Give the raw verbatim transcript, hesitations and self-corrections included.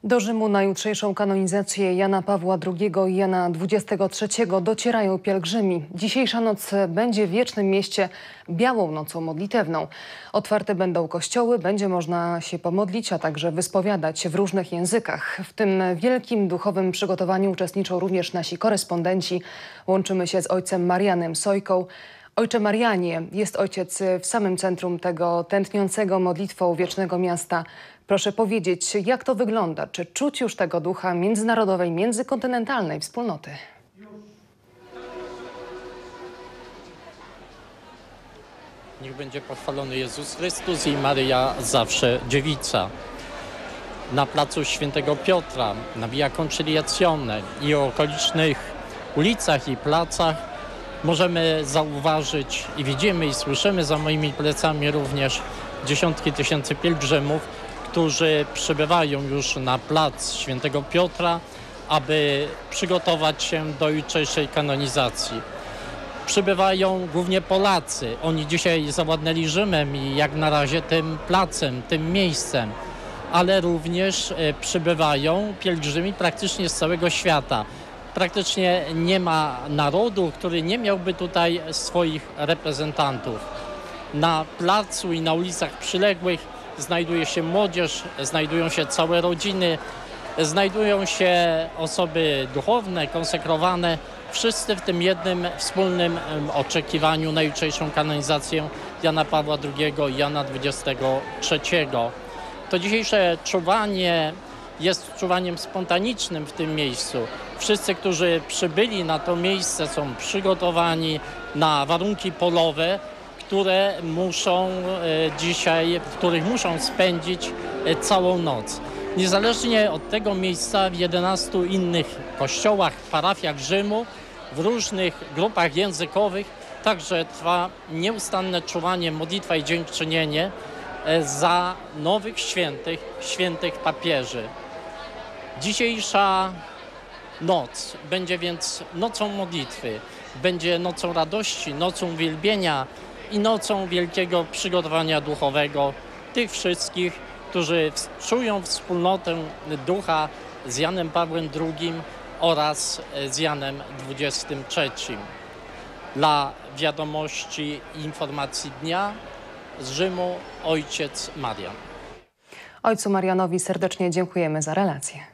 Do Rzymu na jutrzejszą kanonizację Jana Pawła drugiego i Jana dwudziestego trzeciego docierają pielgrzymi. Dzisiejsza noc będzie w Wiecznym Mieście białą nocą modlitewną. Otwarte będą kościoły, będzie można się pomodlić, a także wyspowiadać w różnych językach. W tym wielkim duchowym przygotowaniu uczestniczą również nasi korespondenci. Łączymy się z ojcem Marianem Sojką. Ojcze Marianie, jest ojciec w samym centrum tego tętniącego modlitwą wiecznego miasta. Proszę powiedzieć, jak to wygląda? Czy czuć już tego ducha międzynarodowej, międzykontynentalnej wspólnoty? Niech będzie pochwalony Jezus Chrystus i Maryja zawsze dziewica. Na placu Świętego Piotra, na Via Conciliazione i o okolicznych ulicach i placach możemy zauważyć i widzimy i słyszymy za moimi plecami również dziesiątki tysięcy pielgrzymów, którzy przybywają już na plac Świętego Piotra, aby przygotować się do jutrzejszej kanonizacji. Przybywają głównie Polacy. Oni dzisiaj zawładnęli Rzymem i jak na razie tym placem, tym miejscem, ale również przybywają pielgrzymi praktycznie z całego świata. Praktycznie nie ma narodu, który nie miałby tutaj swoich reprezentantów. Na placu i na ulicach przyległych znajduje się młodzież, znajdują się całe rodziny, znajdują się osoby duchowne, konsekrowane, wszyscy w tym jednym wspólnym oczekiwaniu na jutrzejszą kanonizację Jana Pawła drugiego i Jana dwudziestego trzeciego. To dzisiejsze czuwanie jest czuwaniem spontanicznym w tym miejscu. Wszyscy, którzy przybyli na to miejsce, są przygotowani na warunki polowe, które muszą dzisiaj, w których muszą spędzić całą noc. Niezależnie od tego miejsca w jedenastu innych kościołach, parafiach Rzymu, w różnych grupach językowych także trwa nieustanne czuwanie, modlitwa i dziękczynienie za nowych świętych, świętych papieży. Dzisiejsza noc będzie więc nocą modlitwy, będzie nocą radości, nocą uwielbienia i nocą wielkiego przygotowania duchowego tych wszystkich, którzy czują wspólnotę ducha z Janem Pawłem drugim oraz z Janem dwudziestym trzecim. Dla wiadomości i informacji dnia z Rzymu ojciec Marian. Ojcu Marianowi serdecznie dziękujemy za relację.